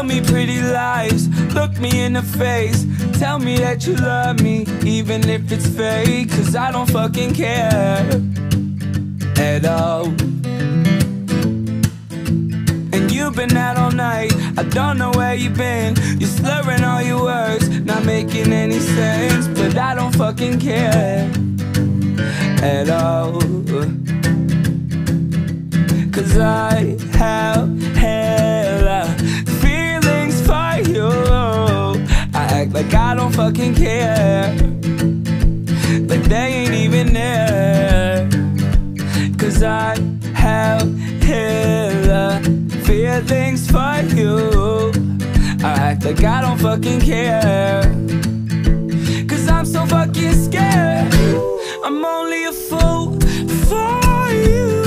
tell me pretty lies, look me in the face, tell me that you love me, even if it's fake. Cause I don't fucking care at all. And you've been out all night, I don't know where you've been. You're slurring all your words, not making any sense. But I don't fucking care at all. Cause I have hella feelings for you. I act like I don't fucking care, like they ain't even there. Cause I have hella feelings for you. I act like I don't fucking care, cause I'm so fucking scared. I'm only a fool for you,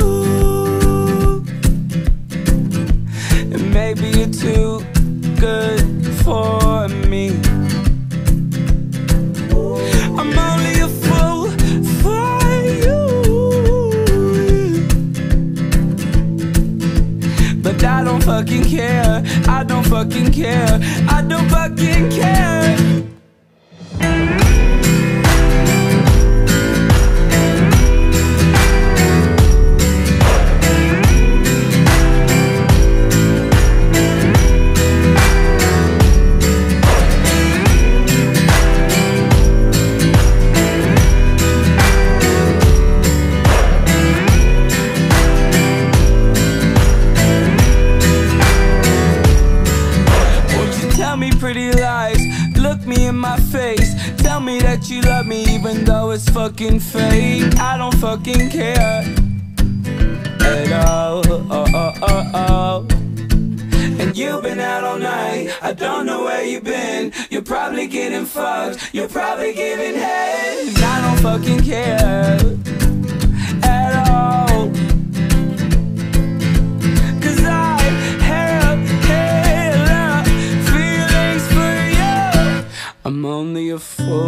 and maybe you're too good for me. I'm only a fool for you, but I don't fucking care. I don't fucking care. I don't fucking care. Pretty lies, look me in my face, tell me that you love me even though it's fucking fake. I don't fucking care at all. And you've been out all night, I don't know where you've been. You're probably getting fucked, you're probably giving head, and I don't fucking care at all. Cause I have hella feelings for you. I'm only a fool